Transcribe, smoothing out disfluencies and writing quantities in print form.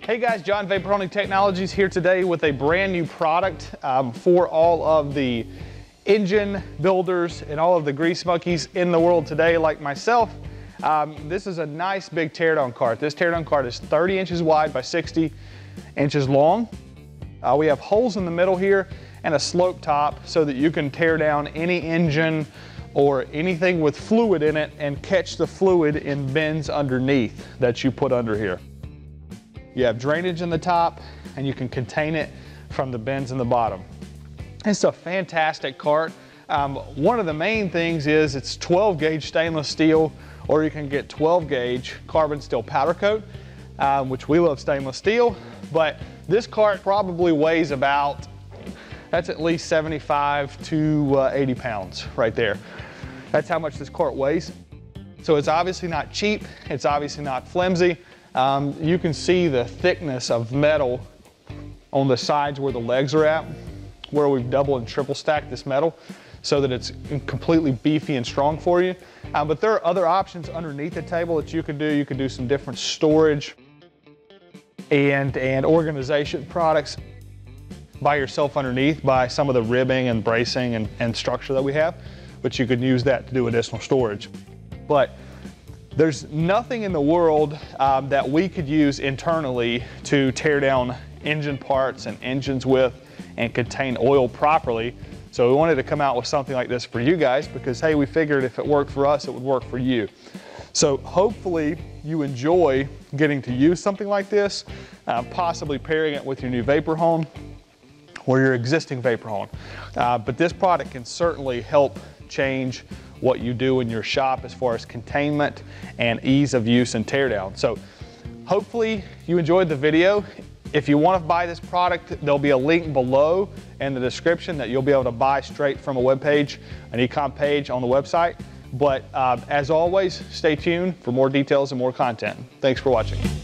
Hey guys, John Vapor Technologies here today with a brand new product for all of the engine builders and all of the grease monkeys in the world today like myself. This is a nice big teardown cart. This teardown cart is 30 inches wide by 60 inches long. We have holes in the middle here and a slope top so that you can tear down any engine or anything with fluid in it and catch the fluid in bins underneath that you put under here. You have drainage in the top and you can contain it from the bins in the bottom. It's a fantastic cart. One of the main things is it's 12 gauge stainless steel, or you can get 12 gauge carbon steel powder coat, which we love stainless steel, but this cart probably weighs about, that's at least 75 to 80 pounds right there. That's how much this cart weighs. So it's obviously not cheap, it's obviously not flimsy. You can see the thickness of metal on the sides where the legs are at, where we've double and triple stacked this metal so that it's completely beefy and strong for you. But there are other options underneath the table that you can do. You can do some different storage and organization products by yourself underneath, by some of the ribbing and bracing and structure that we have, but you could use that to do additional storage. But there's nothing in the world that we could use internally to tear down engine parts and engines with and contain oil properly. So we wanted to come out with something like this for you guys because, hey, we figured if it worked for us, it would work for you. So hopefully you enjoy getting to use something like this, possibly pairing it with your new Vapor Home or your existing Vapor Home. But this product can certainly help change what you do in your shop as far as containment and ease of use and teardown. So hopefully you enjoyed the video. If you want to buy this product, there'll be a link below in the description that you'll be able to buy straight from a web page, an e-com page on the website. But as always, stay tuned for more details and more content. Thanks for watching.